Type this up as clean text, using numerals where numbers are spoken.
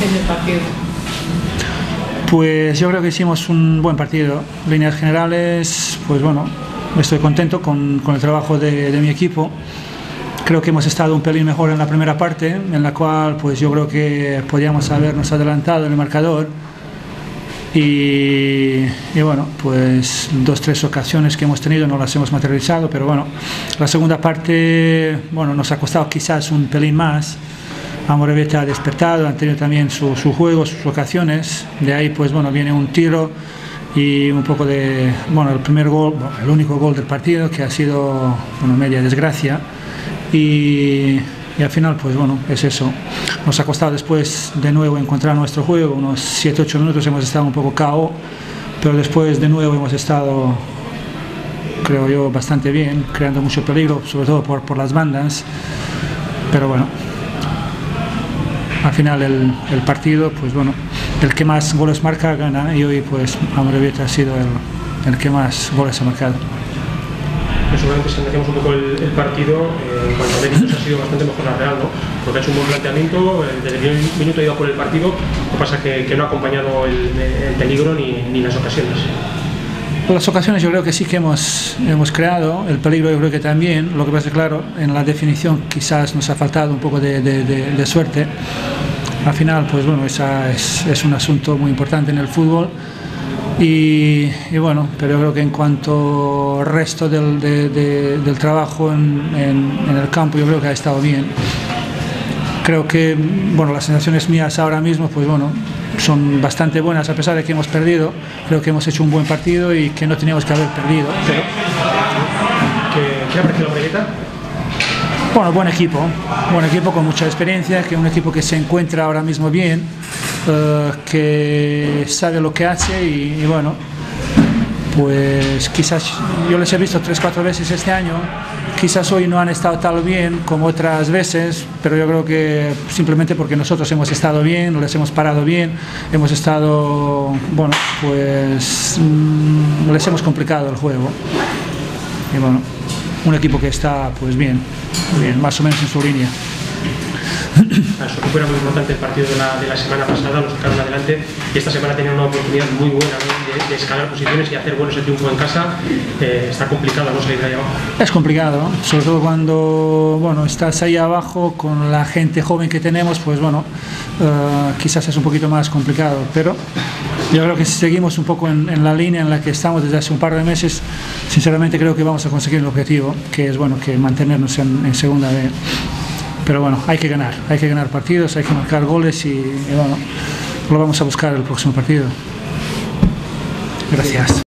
valoración del partido? Pues yo creo que hicimos un buen partido. En líneas generales, pues bueno, estoy contento con el trabajo de mi equipo. Creo que hemos estado un pelín mejor en la primera parte, en la cual pues yo creo que podíamos habernos adelantado en el marcador. Y bueno, pues 2-3 ocasiones que hemos tenido no las hemos materializado, pero bueno, la segunda parte, bueno, nos ha costado quizás un pelín más. Amorebieta ha despertado, han tenido también su juego, sus ocasiones. De ahí pues bueno, viene un tiro y un poco de, bueno, el primer gol, bueno, el único gol del partido, que ha sido, bueno, media desgracia. Y al final pues bueno, es eso. Nos ha costado después de nuevo encontrar nuestro juego, unos 7-8 minutos hemos estado un poco KO, pero después de nuevo hemos estado, creo yo, bastante bien, creando mucho peligro, sobre todo por las bandas. Pero bueno, al final el partido, pues bueno, el que más goles marca gana, y hoy pues Amorebieta ha sido el que más goles ha marcado. Seguramente si analizamos un poco el partido, en cuanto a méritos ha sido bastante mejor la Real, ¿no? Porque ha hecho un buen planteamiento, desde el primer minuto ha ido por el partido, lo que pasa es que no ha acompañado el peligro ni las ocasiones. Las ocasiones yo creo que sí que hemos creado, el peligro yo creo que también, lo que pasa es claro, en la definición quizás nos ha faltado un poco de suerte. Al final, pues bueno, esa es un asunto muy importante en el fútbol. Y bueno, pero yo creo que en cuanto al resto del trabajo en el campo, yo creo que ha estado bien. Creo que, bueno, las sensaciones mías ahora mismo, pues bueno, son bastante buenas, a pesar de que hemos perdido. Creo que hemos hecho un buen partido y que no teníamos que haber perdido. Pero ¿Qué ha parecido la Amorebieta? Bueno, buen equipo con mucha experiencia, que es un equipo que se encuentra ahora mismo bien, que sabe lo que hace y bueno, pues quizás yo les he visto 3-4 veces este año, quizás hoy no han estado tan bien como otras veces, pero yo creo que simplemente porque nosotros hemos estado bien, les hemos parado bien, hemos estado, bueno, pues les hemos complicado el juego. Y bueno, un equipo que está pues bien, más o menos en su línea. Su equipo era muy importante el partido de la semana pasada, lo sacaron adelante y esta semana tenían una oportunidad muy buena, ¿no? de escalar posiciones y hacer buenos triunfos en casa. Está complicado no salir de ahí abajo. Es complicado, ¿no? Sobre todo cuando bueno, estás ahí abajo con la gente joven que tenemos, pues bueno, quizás es un poquito más complicado, pero yo creo que si seguimos un poco en la línea en la que estamos desde hace un par de meses, sinceramente creo que vamos a conseguir el objetivo, que es bueno, que mantenernos en segunda B. Pero bueno, hay que ganar partidos, hay que marcar goles y bueno, lo vamos a buscar el próximo partido. Gracias.